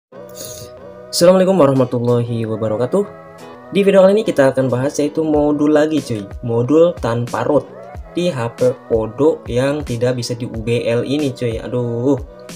Assalamualaikum warahmatullahi wabarakatuh. Di video kali ini kita akan bahas yaitu modul lagi cuy, modul tanpa root di HP Odoo yang tidak bisa di UBL ini cuy. Aduh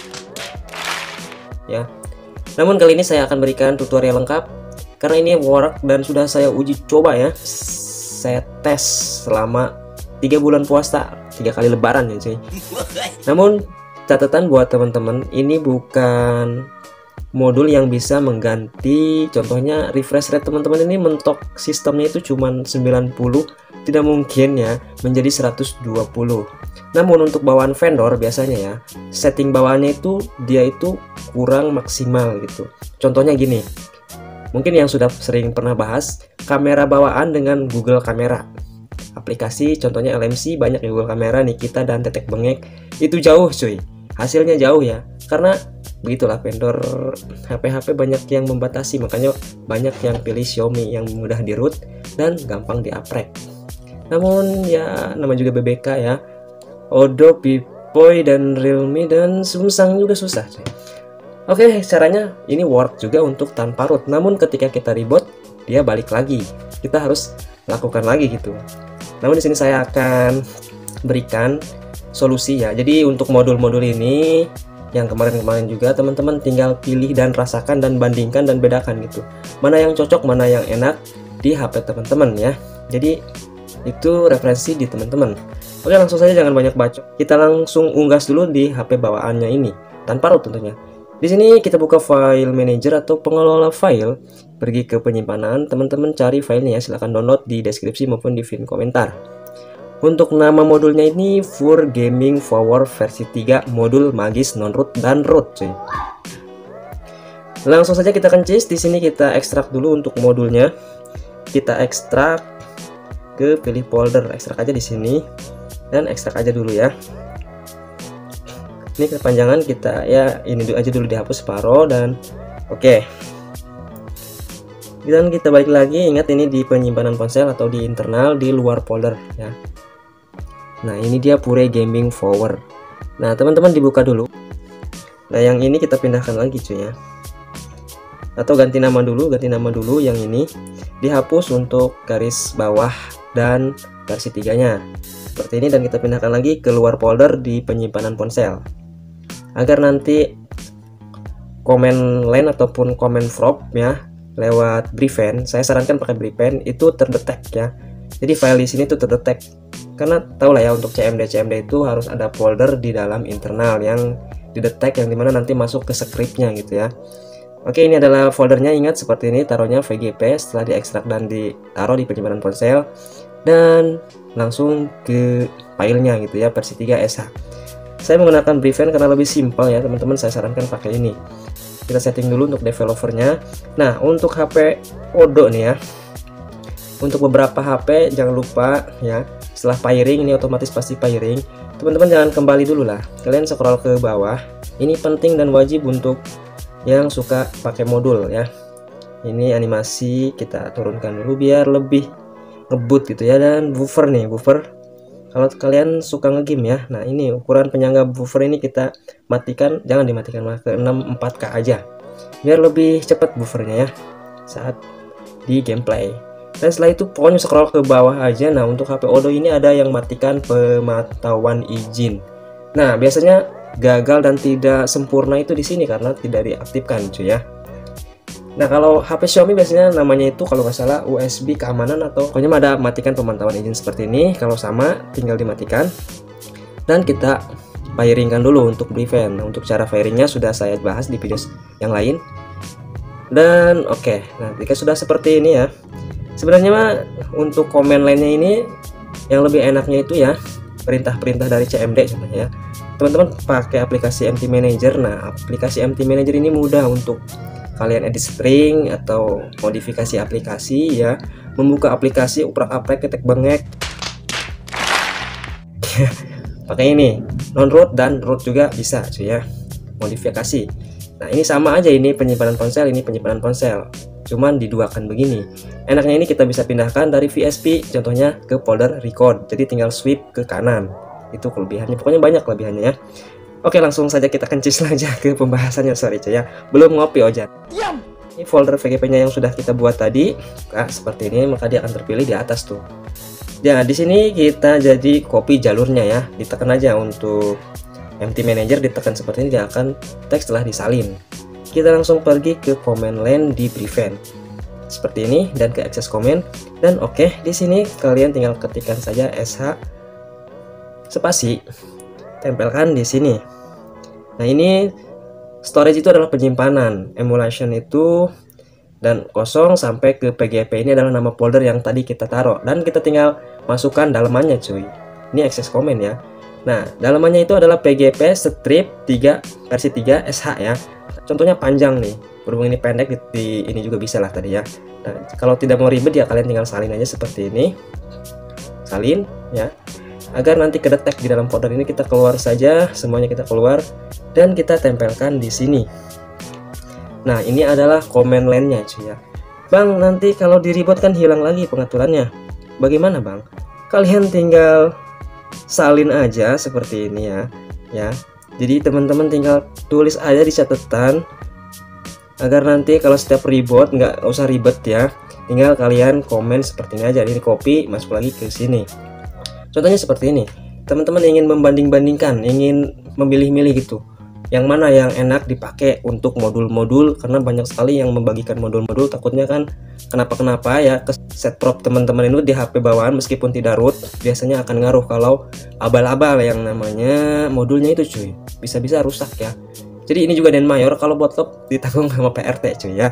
ya. Namun kali ini saya akan berikan tutorial lengkap karena ini work dan sudah saya uji coba ya. Saya tes selama 3 bulan puasa, 3 kali lebaran ya cuy. Namun catatan buat teman-teman, ini bukan modul yang bisa mengganti, contohnya refresh rate teman-teman ini mentok sistemnya itu cuman 90, tidak mungkin ya menjadi 120. Namun untuk bawaan vendor biasanya ya setting bawaannya itu dia itu kurang maksimal gitu. Contohnya gini, mungkin yang sudah sering pernah bahas kamera bawaan dengan Google Kamera, aplikasi contohnya LMC banyak ya, Google Kamera, Nikita dan Tetek Bengek, itu jauh cuy, hasilnya jauh ya, karena begitulah vendor HP-HP banyak yang membatasi, makanya banyak yang pilih Xiaomi yang mudah di root dan gampang diaprek. Namun ya nama juga BBK ya, Odoo, Pipoy dan Realme dan Samsung juga susah cuy. Oke, caranya ini work juga untuk tanpa root, namun ketika kita reboot dia balik lagi, kita harus lakukan lagi gitu. Namun di sini saya akan berikan solusi ya. Jadi untuk modul-modul ini yang kemarin-kemarin juga teman-teman tinggal pilih dan rasakan dan bandingkan dan bedakan gitu, mana yang cocok, mana yang enak di HP teman-teman ya. Jadi itu referensi di teman-teman. Oke, langsung saja jangan banyak bacot, kita langsung unggas dulu di HP bawaannya ini tanpa root tentunya. Di sini kita buka file manager atau pengelola file, pergi ke penyimpanan, teman-teman cari filenya, silahkan download di deskripsi maupun di pin komentar. Untuk nama modulnya ini Fur Gaming Power versi 3 modul magis non root dan root cuy. Langsung saja kita kencis. Di sini kita ekstrak dulu untuk modulnya. Kita ekstrak ke pilih folder, ekstrak aja di sini dan ekstrak aja dulu ya. Ini kepanjangan kita ya, ini aja dulu dihapus separuh dan oke. Dan kita balik lagi, ingat ini di penyimpanan ponsel atau di internal di luar folder ya. Nah ini dia Fur Gaming Power. Nah teman-teman dibuka dulu. Nah yang ini kita pindahkan lagi cuy ya, atau ganti nama dulu yang ini dihapus untuk garis bawah dan versi 3 nya seperti ini, dan kita pindahkan lagi ke luar folder di penyimpanan ponsel agar nanti komen line ataupun komen prop ya lewat Brevent, saya sarankan pakai Brevent, itu terdetek ya. Jadi file di sini tuh terdetek, karena tau lah ya untuk CMD itu harus ada folder di dalam internal yang didetek, yang dimana nanti masuk ke scriptnya gitu ya. Oke, ini adalah foldernya, ingat seperti ini, taruhnya VGP setelah diekstrak dan ditaruh di penyimpanan ponsel dan langsung ke filenya gitu ya, versi 3 SH. Saya menggunakan Brevent karena lebih simpel ya teman-teman, saya sarankan pakai ini. Kita setting dulu untuk developernya. Nah untuk HP Odoo nih ya, untuk beberapa HP jangan lupa ya, setelah pairing ini otomatis pasti pairing, teman-teman jangan kembali dulu lah, kalian scroll ke bawah. Ini penting dan wajib untuk yang suka pakai modul ya. Ini animasi kita turunkan dulu biar lebih ngebut gitu ya. Dan buffer nih, buffer kalau kalian suka ngegame ya, nah ini ukuran penyangga buffer ini kita matikan, jangan dimatikan, malah ke 64K aja biar lebih cepat buffernya ya saat di gameplay. Dan setelah itu pokoknya scroll ke bawah aja. Nah untuk HP Odoo ini ada yang matikan pemantauan izin. Nah biasanya gagal dan tidak sempurna itu di sini karena tidak diaktifkan cuy ya. Nah kalau HP Xiaomi biasanya namanya itu kalau nggak salah USB keamanan, atau pokoknya ada matikan pemantauan izin seperti ini. Kalau sama tinggal dimatikan dan kita firingkan dulu untuk Brevent. Nah, untuk cara firingnya sudah saya bahas di video yang lain. Dan oke, nah jika sudah seperti ini ya, sebenarnya mah untuk komen lainnya ini yang lebih enaknya itu ya perintah-perintah dari CMD contohnya ya. Teman-teman pakai aplikasi MT Manager. Nah aplikasi MT Manager ini mudah untuk kalian edit string atau modifikasi aplikasi ya, membuka aplikasi, uprak-aprek, ketek bengek pakai ini non root dan root juga bisa cuy ya, modifikasi. Nah ini sama aja, ini penyimpanan ponsel, ini penyimpanan ponsel, cuman diduakan begini. Enaknya ini kita bisa pindahkan dari VSP contohnya ke folder record, jadi tinggal swipe ke kanan, itu kelebihannya, pokoknya banyak kelebihannya ya. Oke, langsung saja kita kencis aja ke pembahasannya, sorry cuy ya. Belum ngopi Ojan. Diam. Ini folder VGP-nya yang sudah kita buat tadi. Nah, seperti ini, maka dia akan terpilih di atas tuh. Ya, di sini kita jadi copy jalurnya ya. Ditekan aja untuk empty manager, ditekan seperti ini, dia akan teks telah disalin. Kita langsung pergi ke command line di prevent. Seperti ini dan ke access command dan oke, di sini kalian tinggal ketikkan saja sh spasi, tempelkan di sini. Nah, ini storage itu adalah penyimpanan, emulation itu, dan kosong sampai ke PGP ini adalah nama folder yang tadi kita taruh, dan kita tinggal masukkan dalamannya cuy. Ini access command ya. Nah, dalamannya itu adalah PGP strip 3 versi 3 sh ya. Contohnya panjang nih, berhubung ini pendek di ini juga bisa lah tadi ya. Nah, kalau tidak mau ribet ya kalian tinggal salin aja seperti ini, salin ya, agar nanti kedetek di dalam folder ini. Kita keluar saja, semuanya kita keluar dan kita tempelkan di sini. Nah, ini adalah command line-nya cuy ya. Bang, nanti kalau di reboot kan hilang lagi pengaturannya. Bagaimana bang? Kalian tinggal salin aja seperti ini ya. Ya. Jadi teman-teman tinggal tulis aja di catatan agar nanti kalau setiap reboot nggak usah ribet ya. Tinggal kalian komen seperti ini aja. Ini copy masuk lagi ke sini. Contohnya seperti ini. Teman-teman ingin membanding-bandingkan, ingin memilih-milih gitu. Yang mana yang enak dipakai untuk modul-modul, karena banyak sekali yang membagikan modul-modul, takutnya kan kenapa-kenapa ya ke set prop teman-teman itu di HP bawaan meskipun tidak root, biasanya akan ngaruh kalau abal-abal yang namanya modulnya itu cuy, bisa-bisa rusak ya. Jadi ini juga Den Mayor, kalau botlop ditanggung sama PRT cuy ya.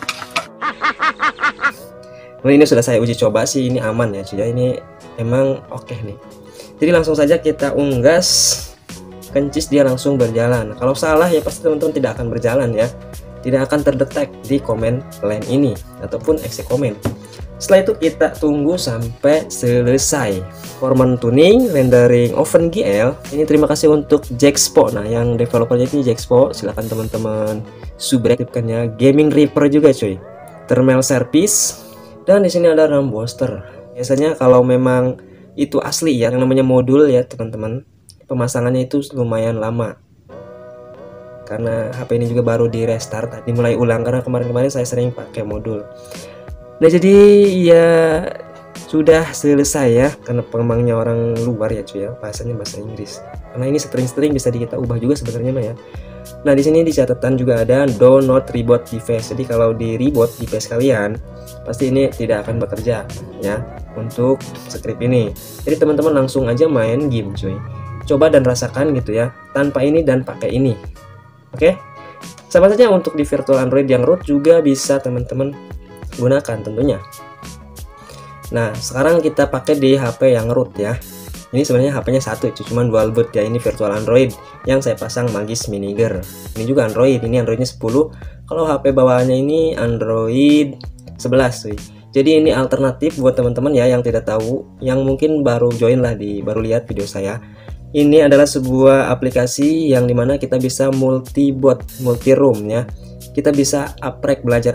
Nah, ini sudah saya uji coba sih, ini aman ya cuy ya, ini emang oke nih. Jadi langsung saja kita unggas, kencis, dia langsung berjalan. Kalau salah ya pasti teman-teman tidak akan berjalan ya, tidak akan terdetek di command line ini ataupun exec command. Setelah itu kita tunggu sampai selesai. Forman tuning, rendering OpenGL. Ini terima kasih untuk Jaxpo. Nah, yang developernya ini Jaxpo, silahkan teman-teman subscribe-kannya. Gaming Reaper juga cuy, thermal service, dan di sini ada RAM booster. Biasanya kalau memang itu asli ya, yang namanya modul ya teman-teman, pemasangannya itu lumayan lama karena HP ini juga baru di restart, dimulai ulang karena kemarin-kemarin saya sering pakai modul. Nah, jadi ya sudah selesai ya, karena pengembangnya orang luar ya cuy ya, bahasanya bahasa Inggris. Karena ini string-string bisa kita ubah juga sebenarnya mah ya. Nah, di sini di catatan juga ada do not reboot device. Jadi kalau di reboot device kalian pasti ini tidak akan bekerja ya untuk script ini. Jadi teman-teman langsung aja main game cuy. Coba dan rasakan gitu ya, tanpa ini dan pakai ini. Oke, sama saja untuk di virtual Android yang root juga bisa teman-teman gunakan tentunya. Nah, sekarang kita pakai di HP yang root ya. Ini sebenarnya HP-nya satu, cuma dual boot ya. Ini virtual Android yang saya pasang Magis Miniger. Ini juga Android, ini Androidnya 10. Kalau HP bawaannya ini Android 11 cuy. Jadi ini alternatif buat teman-teman ya yang tidak tahu, yang mungkin baru join lah, baru lihat video saya. Ini adalah sebuah aplikasi yang dimana kita bisa multi boot, multi room ya. Kita bisa uprek, belajar,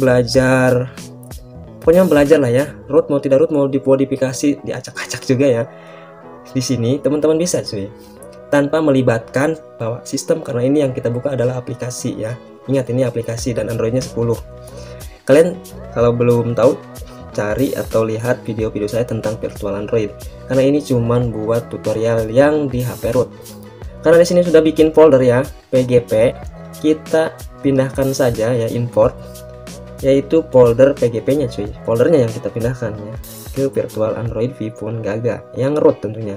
pokoknya belajar lah ya. Root mau tidak root, mau dimodifikasi, diacak-acak juga ya. Di sini teman-teman bisa cuy, tanpa melibatkan bawa sistem, karena ini yang kita buka adalah aplikasi ya. Ingat, ini aplikasi dan Androidnya 10. Kalian kalau belum tahu, cari atau lihat video-video saya tentang virtual Android, karena ini cuman buat tutorial yang di HP root. Karena di sini sudah bikin folder ya, PGP, kita pindahkan saja ya, import, yaitu folder PGP-nya cuy, foldernya yang kita pindahkan ya ke virtual Android VPhone Gaga yang root tentunya.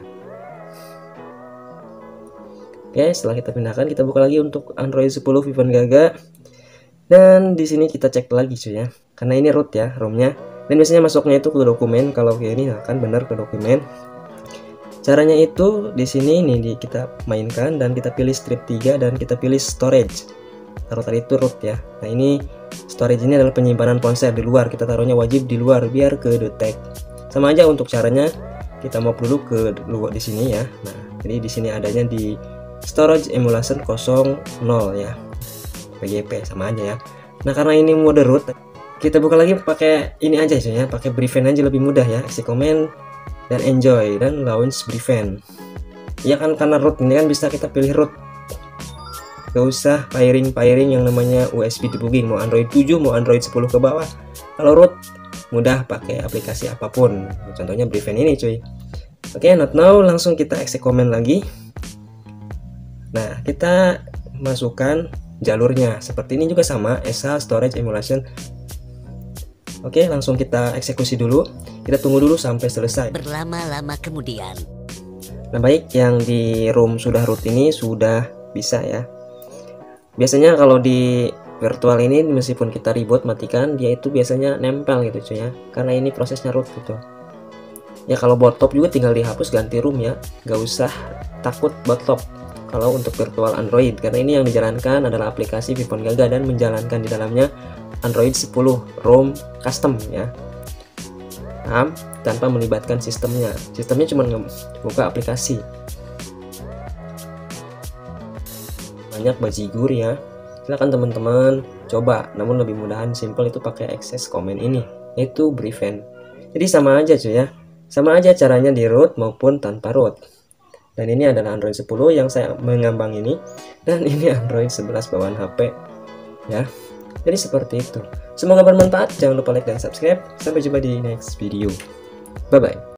Oke, setelah kita pindahkan, kita buka lagi untuk Android 10 VPhone Gaga, dan di sini kita cek lagi cuy ya, karena ini root ya ROM-nya. Dan biasanya masuknya itu ke dokumen, kalau kayak ini akan benar ke dokumen. Caranya itu di sini nih kita mainkan dan kita pilih strip 3 dan kita pilih storage. Taruh tadi itu root ya. Nah, ini storage ini adalah penyimpanan ponsel di luar, kita taruhnya wajib di luar biar ke detect. Sama aja untuk caranya, kita mau dulu ke luar di sini ya. Nah, jadi di sini adanya di storage emulation 00 ya. PGP sama aja ya. Nah, karena ini mode root, kita buka lagi pakai ini aja ya, pakai prevent aja lebih mudah ya. Exec command dan enjoy dan launch prevent. Ya kan, karena root ini kan bisa kita pilih root gak usah pairing yang namanya USB debugging, mau Android 7 mau Android 10 ke bawah. Kalau root mudah pakai aplikasi apapun, contohnya Briefend ini cuy. Oke, not now, langsung kita exec command lagi. Nah, kita masukkan jalurnya seperti ini juga sama, SH storage emulation. Oke, langsung kita eksekusi dulu. Kita tunggu dulu sampai selesai. Berlama-lama kemudian. Nah, baik, yang di room sudah root ini sudah bisa ya. Biasanya kalau di virtual ini meskipun kita reboot matikan, dia itu biasanya nempel gitu cuy ya, karena ini prosesnya root gitu. Ya kalau botloop juga tinggal dihapus ganti room ya, gak usah takut botloop kalau untuk virtual Android, karena ini yang dijalankan adalah aplikasi Vivon Gaga dan menjalankan di dalamnya Android 10 ROM custom ya. Paham? Tanpa melibatkan sistemnya cuma buka aplikasi. Banyak bajigur ya, silakan teman-teman coba, namun lebih mudahan simple itu pakai access command ini, yaitu Briefend. Jadi sama aja cuy ya, sama aja caranya di root maupun tanpa root. Dan ini adalah Android 10 yang saya mengambang ini, dan ini Android 11 bawaan HP ya. Jadi seperti itu. Semoga bermanfaat. Jangan lupa like dan subscribe. Sampai jumpa di next video. Bye bye.